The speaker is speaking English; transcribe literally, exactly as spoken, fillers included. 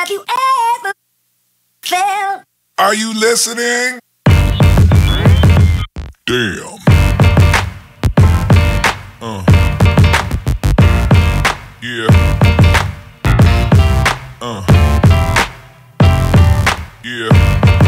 Have you ever felt? Are you listening? Damn. Uh. Yeah. Uh. Yeah.